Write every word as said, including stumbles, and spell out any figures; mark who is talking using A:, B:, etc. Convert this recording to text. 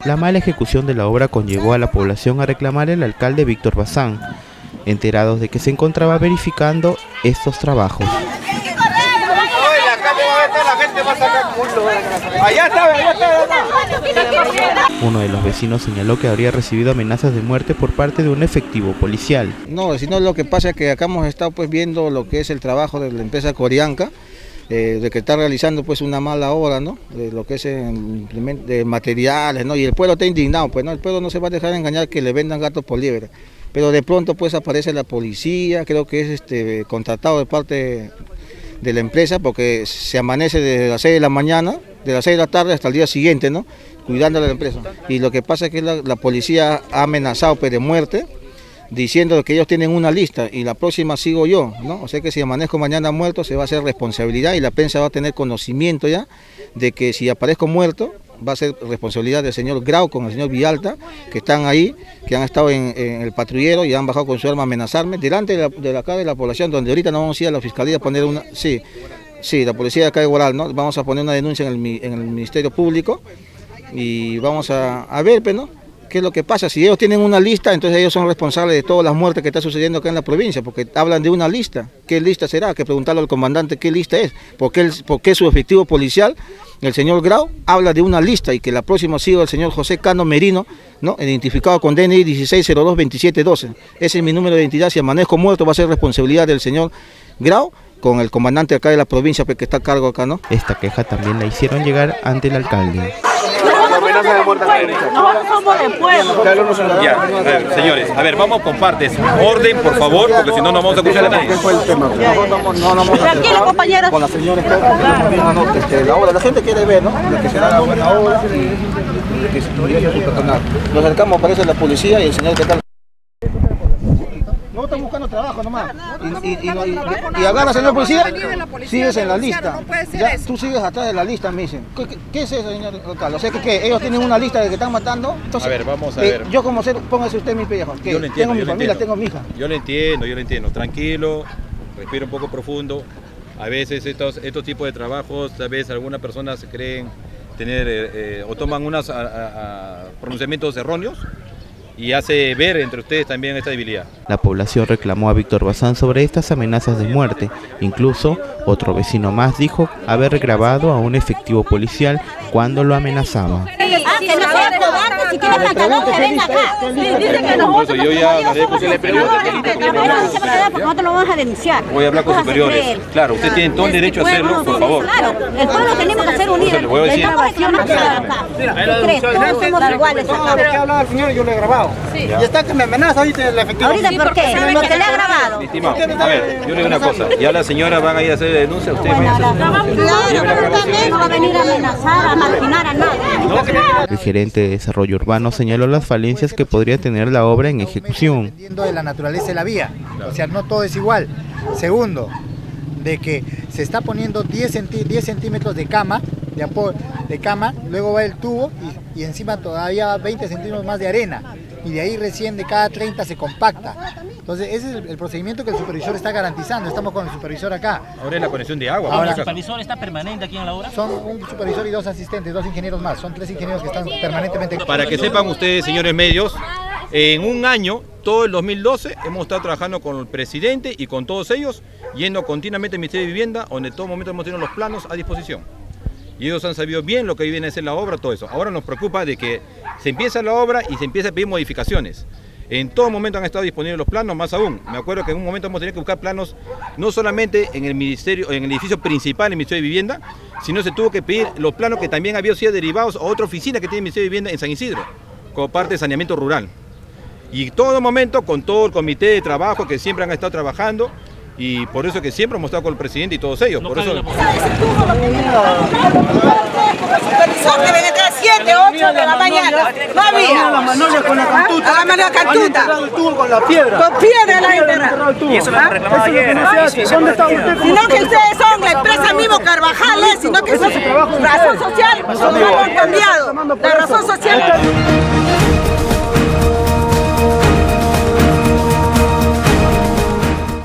A: La mala ejecución de la obra conllevó a la población a reclamar al alcalde Víctor Bazán, enterados de que se encontraba verificando estos trabajos. Uno de los vecinos señaló que habría recibido amenazas de muerte por parte de un efectivo policial.
B: No, sino lo que pasa es que acá hemos estado pues viendo lo que es el trabajo de la empresa Corianca, eh, de que está realizando pues una mala obra, ¿no? De lo que es el, de materiales, ¿no? Y el pueblo está indignado, pues no, el pueblo no se va a dejar engañar que le vendan gatos por liebre. Pero de pronto pues aparece la policía, creo que es este contratado de parte de la empresa, porque se amanece desde las seis de la mañana, de las seis de la tarde hasta el día siguiente, ¿no? Cuidando a la empresa. Y lo que pasa es que la, la policía ha amenazado pues, de muerte, diciendo que ellos tienen una lista y la próxima sigo yo, ¿no? O sea que si amanezco mañana muerto se va a hacer responsabilidad y la prensa va a tener conocimiento ya de que si aparezco muerto va a ser responsabilidad del señor Grau con el señor Villalta, que están ahí, que han estado en, en el patrullero y han bajado con su arma a amenazarme delante de la, de la cara de la población, donde ahorita no vamos a ir a la fiscalía a poner una... Sí, sí, la policía de acá de Guaral, ¿no? Vamos a poner una denuncia en el, en el Ministerio Público y vamos a, a ver, pues, ¿no? ¿Qué es lo que pasa? Si ellos tienen una lista, entonces ellos son responsables de todas las muertes que están sucediendo acá en la provincia, porque hablan de una lista. ¿Qué lista será? Hay que preguntarle al comandante qué lista es. ¿Por qué, el, por qué su efectivo policial, el señor Grau, habla de una lista y que la próxima ha sido el señor José Cano Merino, ¿no? Identificado con D N I dieciséis cero dos veintisiete doce? Ese es mi número de identidad. Si amanezco muerto va a ser responsabilidad del señor Grau con el comandante acá de la provincia que está a cargo acá, ¿no?
A: Esta queja también la hicieron llegar ante el alcalde.
C: Nosotros somos del pueblo.
D: Ya, a ver, señores, a ver, vamos con partes. Orden, por favor, porque si no, no vamos a escuchar a nadie.
B: ¿Qué fue el tema?
C: Tranquilo, compañeros.
B: Con la señora, no, no, este, la obra, la gente quiere ver, ¿no? De que será la buena obra y que se privilegie su personal. Nos acercamos, aparece la policía y el señor que está... No están buscando trabajo nomás. Y, y, y, y, y agarra, señor policía, sigues en la lista. Ya, tú sigues atrás de la lista, me dicen. ¿Qué, qué, qué es eso, señor alcalde? O sea, que, que ellos tienen una lista de que están matando. Entonces,
D: a ver, vamos a
B: eh,
D: ver.
B: Yo como ser, póngase usted mi pellejo. Que
D: yo lo entiendo,
B: tengo mi
D: yo lo
B: familia,
D: entiendo.
B: tengo mi hija.
D: Yo lo entiendo, yo lo entiendo. Tranquilo, respira un poco profundo. A veces estos, estos tipos de trabajos, a veces algunas personas se creen tener eh, eh, o toman unos a, a, a pronunciamientos erróneos y hace ver entre ustedes también esta debilidad.
A: La población reclamó a Víctor Bazán sobre estas amenazas de muerte. Incluso, otro vecino más dijo haber grabado a un efectivo policial cuando lo amenazaba.
C: Ah, que no sea cobarde, si tiene pantalón que venga acá. Dice que nosotros
D: yo ya hablaré con sus superiores.
C: nosotros lo vamos a denunciar.
D: Voy a hablar con superiores. Claro, ustedes tienen todo el derecho a hacerlo, por favor.
C: Claro, el pueblo tenemos que ser unidos.
D: Le voy a decir.
C: La grabación acá. ¿Qué crees? Todos somos iguales acá.
B: ¿Qué hablaba el señor y yo le he grabado? Sí. Y está que me amenaza ahorita el efectivo.
C: ¿Ahorita por qué? Porque le ha grabado.
D: Estimado, a ver, yo le digo una cosa. Ya la señora van a ir a hacer denuncia, ustedes van a hacer
C: Claro, pero también no va a venir a amenazar, a marginar a nadie.
A: El gerente de Desarrollo Urbano señaló las falencias que podría tener la obra en ejecución.
E: Dependiendo de la naturaleza de la vía, o sea, no todo es igual. Segundo, de que se está poniendo diez centímetros de cama, de, apo de cama, luego va el tubo y, y encima todavía veinte centímetros más de arena. Y de ahí recién de cada treinta se compacta. Entonces ese es el, el procedimiento que el supervisor está garantizando. Estamos con el supervisor acá.
D: Ahora es la conexión de agua.
F: Ahora, ¿el supervisor está permanente aquí en la obra?
E: Son un supervisor y dos asistentes, dos ingenieros más. Son tres ingenieros que están permanentemente...
D: Para que sepan ustedes, señores medios, en un año, todo el dos mil doce, hemos estado trabajando con el presidente y con todos ellos, yendo continuamente al Ministerio de Vivienda, donde en todo momento hemos tenido los planos a disposición. Y ellos han sabido bien lo que viene a ser la obra, todo eso. Ahora nos preocupa de que se empieza la obra y se empieza a pedir modificaciones. En todo momento han estado disponibles los planos, más aún. Me acuerdo que en un momento hemos tenido que buscar planos no solamente en el ministerio, en el edificio principal, el Ministerio de Vivienda, sino se tuvo que pedir los planos que también habían sido derivados a otra oficina que tiene el Ministerio de Vivienda en San Isidro, como parte de saneamiento rural. Y todo momento con todo el comité de trabajo que siempre han estado trabajando, y por eso que siempre hemos estado con el presidente y todos ellos. Por eso...
C: que ven entre siete, ocho de la mañana. No había.
B: A la Manolia con la cantuta.
C: A la Manolia cantuta.
B: El tubo con la piedra.
C: Con piedra la enterrado el tubo.
F: Y eso lo hemos reclamado ayer.
B: ¿Dónde está usted?
C: Sino que ustedes son la empresa mismo Carvajales, sino que son razón social. No han cambiado. La razón social.